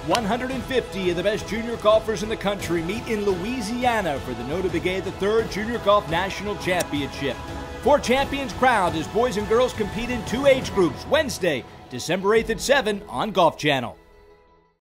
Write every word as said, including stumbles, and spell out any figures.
one hundred fifty of the best junior golfers in the country meet in Louisiana for the Notah Begay the third Junior Golf National Championship. Four champions crowned as boys and girls compete in two age groups Wednesday, December eighth at seven on Golf Channel.